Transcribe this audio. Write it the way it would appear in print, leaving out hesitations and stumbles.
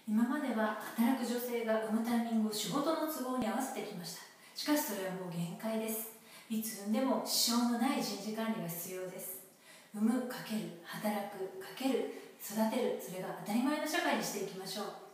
今までは働く女性が産むタイミングを仕事の都合に合わせてきました。しかしそれはもう限界です。いつ産んでも支障のない人事管理が必要です。産む×働く×育てる、それが当たり前の社会にしていきましょう。